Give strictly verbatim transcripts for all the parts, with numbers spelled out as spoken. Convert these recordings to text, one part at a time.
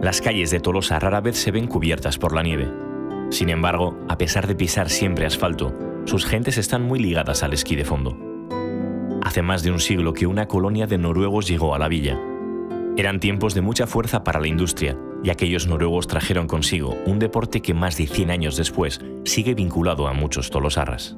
Las calles de Tolosa rara vez se ven cubiertas por la nieve. Sin embargo, a pesar de pisar siempre asfalto, sus gentes están muy ligadas al esquí de fondo. Hace más de un siglo que una colonia de noruegos llegó a la villa. Eran tiempos de mucha fuerza para la industria, y aquellos noruegos trajeron consigo un deporte que más de cien años después sigue vinculado a muchos tolosarras.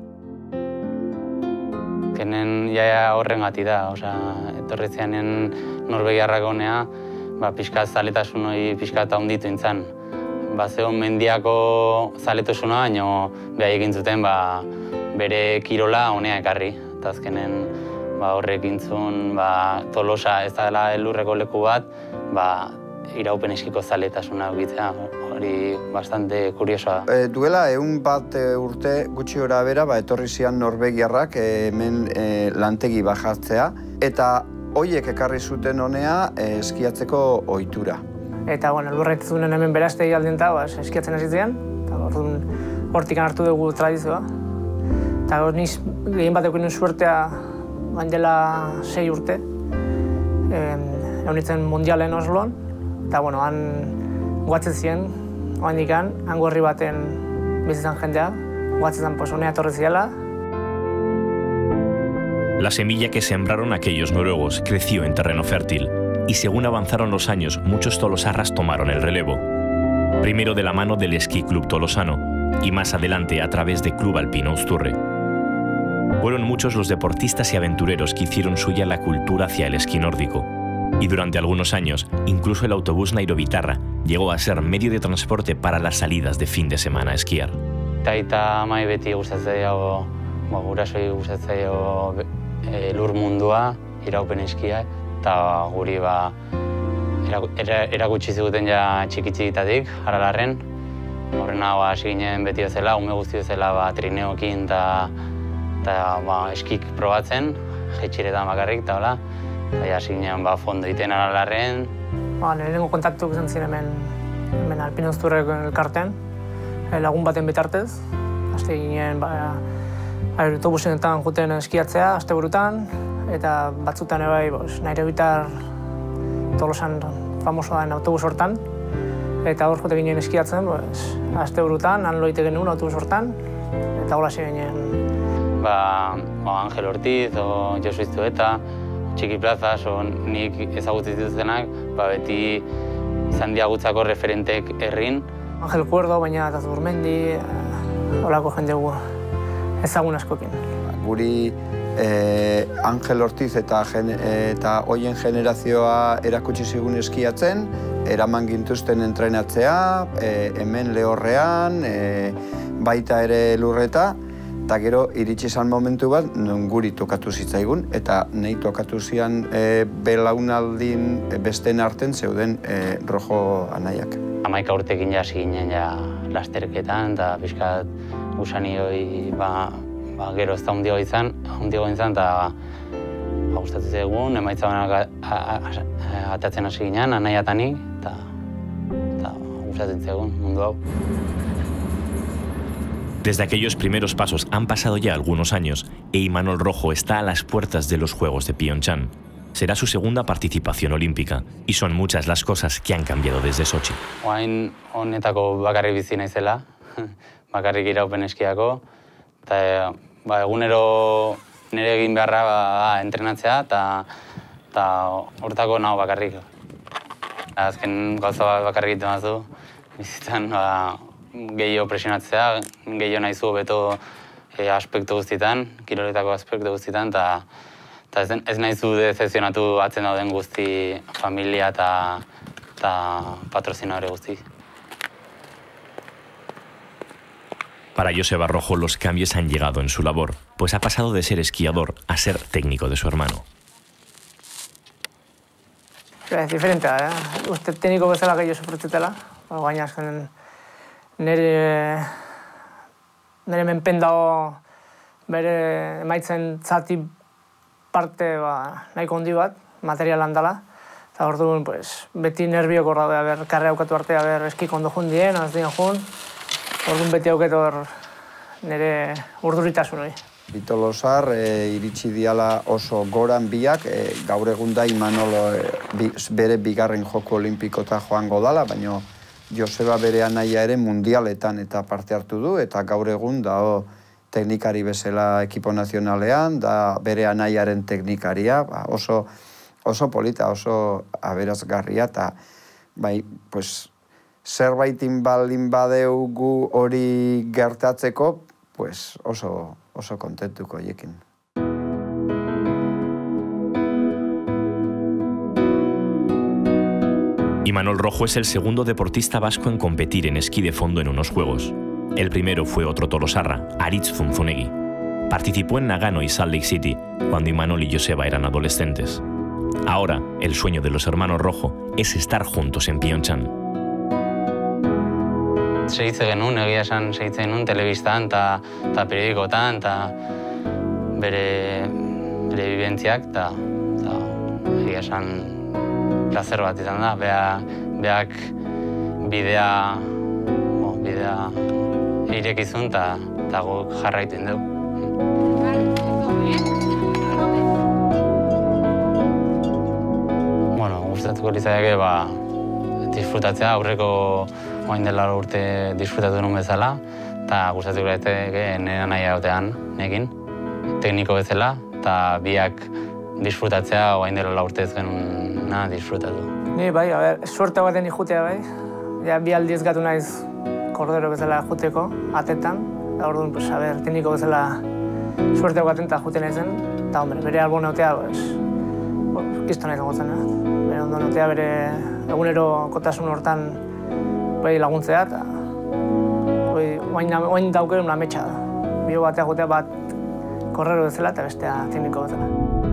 Kenen ja horrengatik da, osea, etorri zianen norvegiarrak honea, ba, pixkat zaletasun hori pixkat handitu intzan. Ba, zeon mendiako zaletasuna, baino behar egin zuten ba, bere kirola honea ekarri. Eta azkenen ba, horrek intzun ba, Tolosa ez dela elurreko leku bat, ba, iraupen eskiko zaletasuna egitea, hori bastante kuriosoa. E, duela ehun bat urte gutxi gora bera, ba, etorri zian norvegiarrak e, hemen e, lantegi bajatzea, eta hoiek ekarri zuten honea e, eskiatzeko ohitura. Eta, bueno, lurra zunen hemen beraztegi aldien eta ba, eskiatzen hasi ziren, eta orduan hortik hartu dugu tradizioa. Eta hor niz gehien bat eukin suertea bain dela sei urte, egon nintzen mundialen Osloan, eta, bueno, han guatzen ziren, oain dikan, hango herri baten bizitzan jendea, guatzen pues, honea etorri ziela. La semilla que sembraron aquellos noruegos creció en terreno fértil, y según avanzaron los años, muchos tolosarras tomaron el relevo. Primero de la mano del Esquí Club Tolosano, y más adelante a través de Club Alpino Uzturre. Fueron muchos los deportistas y aventureros que hicieron suya la cultura hacia el esquí nórdico, y durante algunos años, incluso el autobús Nairobitarra llegó a ser medio de transporte para las salidas de fin de semana a esquiar. Aita amai beti gustatzaio, gurasoi gustatzaio lur mundua, iraupen eskia, eta guri ba, erakutsi ziguten ja txiki-txikitatik, Aralarren. Horrena ba, hasi ginen beti bezala, ume guzti bezala ba, trineokin eta ba, eskik probatzen, jetxiretan bakarrik, eta hola. Eta hasi ginen ba, fondo egiten Aralarren. Ba, lehenengo kontaktu izan ziren hemen, hemen Alpino Uzturreko elkartean, lagun baten bitartez. Hasi ginen ba, autobusenetan juten eskiatzea, asteburutan, eta batzutan ebai Nairobitar Tolosan famosoa den autobus hortan. Eta hor jote ginen eskiatzen, asteburutan, han loite genuen autobus hortan, eta hola ginen. Ba, Angel Ortiz, o Josu Iztueta, Txiki Plazas, o nik ezagutzen dituztenak, ba, beti izan diagutzako referentek herrin. Angel Cuerdo, baina eta Zurmendi, holako jende gu ezagun askokin. Guri eh, Angel Ortiz eta, eta hoien generazioa erakutsi zigun eskiatzen, eraman gintuzten entrenatzea, eh, hemen Lehorrean, eh, baita ere Lurreta, eta gero iritsi izan momentu bat non guri tokatu zitzaigun, eta nahi tokatu zian e, belaunaldin e, besteen arten zeuden e, Rojo anaiak. Hamaika urtekin ja hasi ginen ja lasterketan, eta pixkat gusanioi ba, ba, gero ez da hundiago izan, hundiago izan, eta ba, gustatzen zegoen, emaitza banak atatzen hasi ginen, anaiatanik, eta, eta gustatzen zegoen mundu hau. Desde aquellos primeros pasos han pasado ya algunos años e Imanol Rojo está a las puertas de los Juegos de Pyeongchang. Será su segunda participación olímpica y son muchas las cosas que han cambiado desde Sochi. Oain honetako bakarrik bizi naizela, bakarrik iraupen eskiako, eta ba, egunero nire egin beharra ba, entrenatzea eta hortako nago bakarrik. Azken gauza bakarrik egiten bazu, bizitzan ba, gehiago presionatzea, gehiago nahi zu beto e, aspektu guztietan, kiroletako aspektu guztietan, eta ez, ez nahi zu decepzionatu atzen dauden guzti familia eta patrozinadore guzti. Para Joseba Rojo los cambios han llegado en su labor, pues ha pasado de ser esquiador a ser técnico de su hermano. Es diferente, eh? Usted técnico bezala gehiago sufritzutela, baina azken nire nire menpen dago bere emaitzen zati parte ba, nahiko handi bat, materialan dela. Eta orduan, pues, beti nerbioko da, ber, karre aukatu arte, ber, eskik ondo jundien, az dien jun. Orduan beti auketor nire urduritasun hori. Bi Tolosar e, iritsi diala oso goran biak, e, gaur egun da Imanol e, bi, bere bigarren joko olimpikota joango dala, baina Joseba bere anaia ere mundialetan eta parte hartu du, eta gaur egun da teknikari bezala ekipo nazionalean, da bere anaiaren teknikaria, ba, oso, oso polita, oso aberazgarria, eta bai, pues, zerbaitin baldin badeugu hori gertatzeko, pues oso, oso kontentuko hiekin. Imanol Rojo es el segundo deportista vasco en competir en esquí de fondo en unos Juegos. El primero fue otro tolosarra, Aritz Zunzunegui. Participó en Nagano y Salt Lake City cuando Imanol y Joseba eran adolescentes. Ahora, el sueño de los hermanos Rojo es estar juntos en Pyeongchang. Segitze genuen, egia esan segitze genuen telebistan eta periodikotan eta bere, bere bibentziak eta egia esan plazer bat izan da. Bea, beak bidea, bo, bidea irekizun eta guk jarraitzen dugu. Bueno, gustatuko litzaiake ba, disfrutatzea, aurreko oain dela urte disfrutatu nuen bezala, eta gustatuko litzaiake nire nahi hautean nekin, tekniko bezala, eta biak disfrutatzea oain dela urte ez genuen disfrutatu. Ni bai, a ber, suerte baten ikutea bai, ja, bi aldiz gatu naiz kordero bezala juteko, atetan, eta orduan, pues, a ber, tekniko bezala suerte baten eta jute naizen, eta hombre, bere albon otea, pues, kisto nahi dagoetan, bere ondo notea bere egunero kotasun hortan bai laguntzea, eta oain daukere una metxa da. Bio batea gotea bat korrero bezala eta bestea tekniko bezala.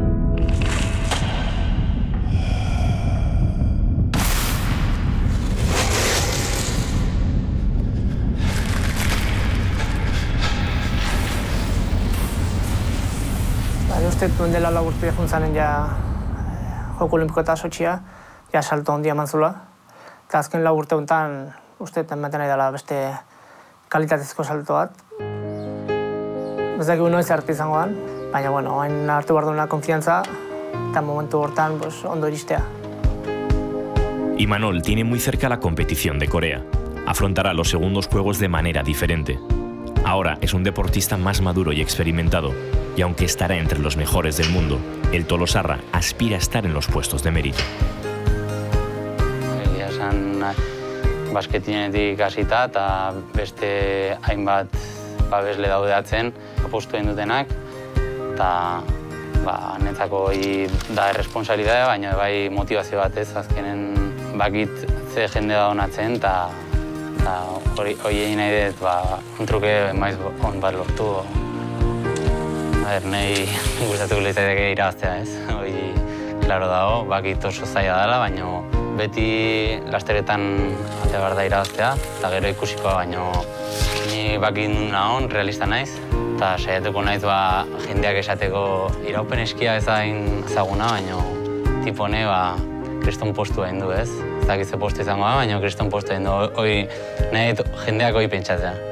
Uste duen dela laburtu juntzaren ja Joko Olimpiko eta Sotxia, ja salto handia eman zula. Eta azken laburte honetan uste ematen nahi dela beste kalitatezko salto bat. Ez dakigu noiz arte izango dan, baina bueno, hain hartu behar duena konfiantza eta momentu hortan pues, ondo iristea. Imanol tiene muy cerca la competición de Corea. Afrontará los segundos juegos de manera diferente. Ahora es un deportista más maduro y experimentado, y aunque estará entre los mejores del mundo, el tolosarra aspira a estar en los puestos de mérito. Egia esan basketinetik hasita eta beste hainbat babesle daude atzen apostu egin dutenak, eta ba, netzako hori da erresponsabilitatea, baina bai motivazio bat ez, azkenen bakit ze jende da honatzen, eta hori egin nahi dut, ba, ontruke maiz on bat lortu. A ber, nahi gustatuko litzateke irabaztea, ez? Hori, klaro dago, bakit oso zaila dela, baina beti lasteretan ate behar da irabaztea, eta gero ikusikoa, baina ni bakit nuna hon, realista naiz, eta saiatuko naiz ba, jendeak esateko iraupen eskia ezain ezaguna, baina tipo hone ba, kriston postu egin du, ez? Ez dakit ze postu izango da, baina kriston postu egin du, hoi nahi jendeak hoi pentsatzea.